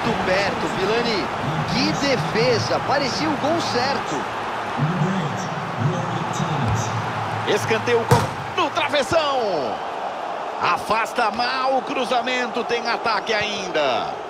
muito perto, Vilani. Que defesa, parecia o gol certo. Escanteio no travessão. Afasta mal o cruzamento, tem ataque ainda.